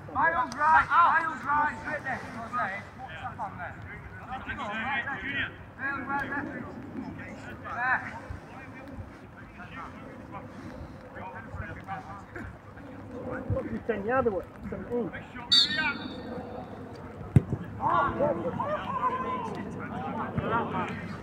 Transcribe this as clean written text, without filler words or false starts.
Miles right, Miles right. Straight there. What's that? What's up on there? Miles right there. There. What you 10 yard away? 17. Oh,